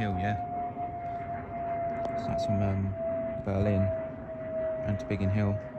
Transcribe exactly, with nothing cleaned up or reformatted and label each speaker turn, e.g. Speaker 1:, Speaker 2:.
Speaker 1: Hill, yeah. So that's from um, Berlin and to Biggin Hill.